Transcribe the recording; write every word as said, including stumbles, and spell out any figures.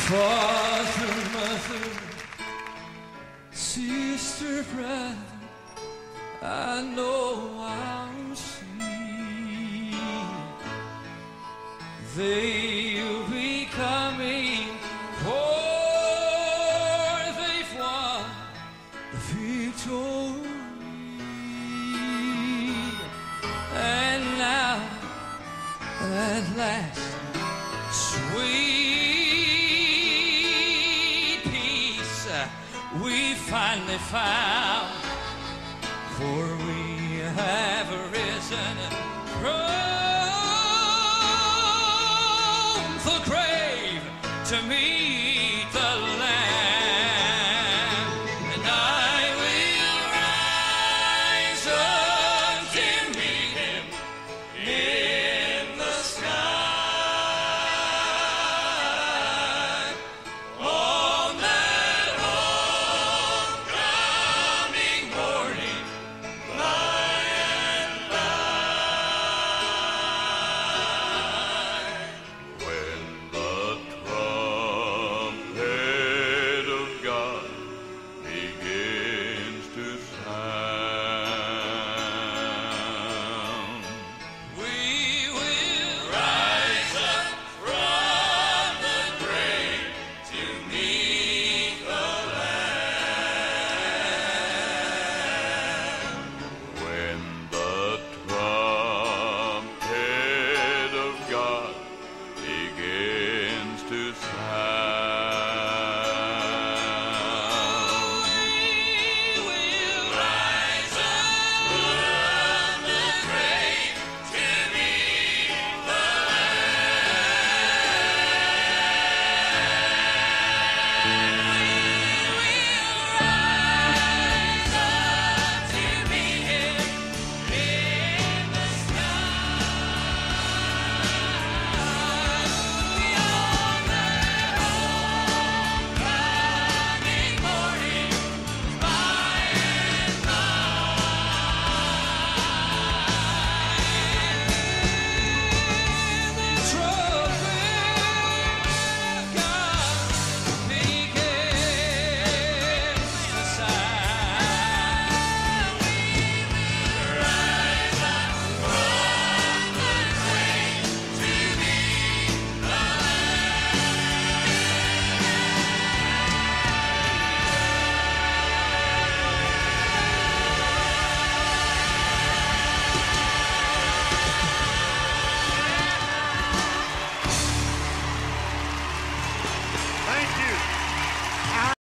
Father, mother, sister, brother, I know I'll see. They'll be coming, for they've won the victory. And now, at last, sweet peace we finally found, for we have risen from the grave to meet